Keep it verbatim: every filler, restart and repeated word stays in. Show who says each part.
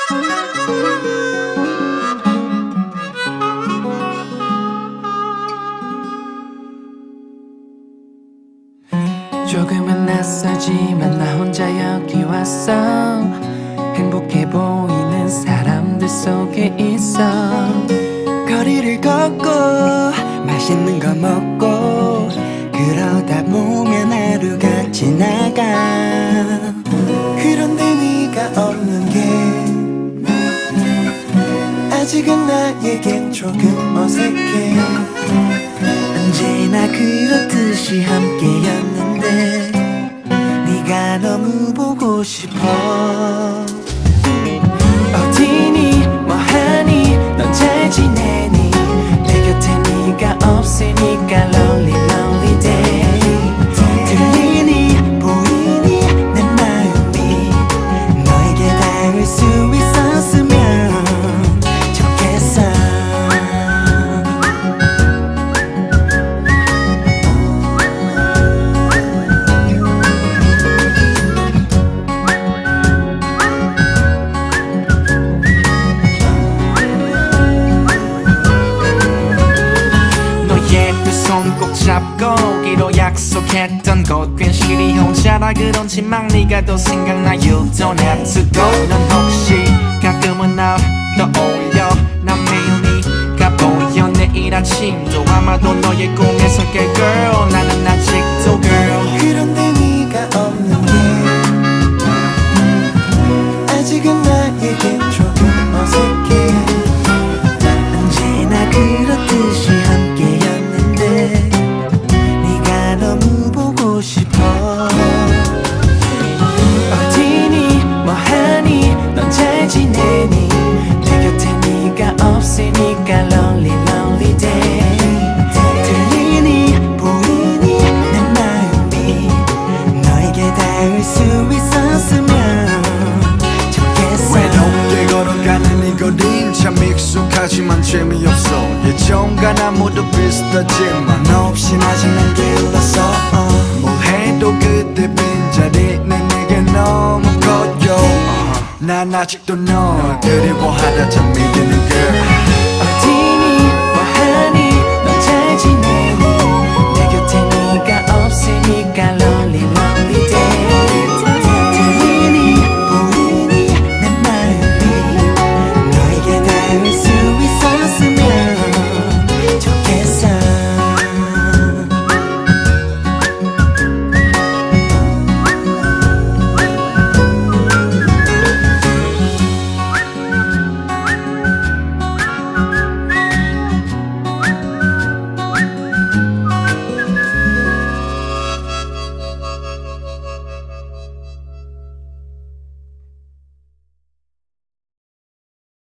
Speaker 1: 조금은 낯설지만 나 혼자 여기 왔어. 행복해 보이는 사람들 속에 있어.
Speaker 2: 거리를 걷고 맛있는 거 먹고 그러다 보면 하루가 지나가. 그런데 네가 없는 게 아직은 나에겐 조금 어색해. 언제나 그렇듯이 함께였는데 네가 너무 보고 싶어.
Speaker 1: 어디니 뭐하니 넌 잘 지내니 내 곁에 네가 없으니까 lonely lonely day.
Speaker 2: 들리니 보이니 내 마음이 너에게 닿을 수 있었으면 좋겠어.
Speaker 1: 손 꼭 잡고 오기로 약속했던 곳. 괜시리 혼자라 그런지 막 네가 더 생각나. You don't have to go. 넌 혹시 가끔은 날 떠올려. 난 매일 네가 보여. 내일 아침도 아마도 너의 꿈에서게 girl. 나는 아직도 girl.
Speaker 2: 그런데 네가 없는 게 아직은 나에겐 조금 어색해. 언제나 그렇듯이 함께였는데 네가 너무 보고 싶어.
Speaker 1: 어디니 뭐하니 넌 잘 지내니 내 곁에 네가 없으니까 lonely lonely day.
Speaker 2: 들리니 보이니 내 마음이 너에게 닿을 수 있었으면 좋겠어.
Speaker 3: 외롭게 걸어가는 이 거리는 참 익숙하지만 재미없어. 예전과 나 모두 비슷하지만
Speaker 2: 너 없인 아직 난 길렀어.
Speaker 3: 뭘 해도 그때 빈자리는 내게 너무 커요. 난 아직도 널 그리워하다 잠이 드는 girl.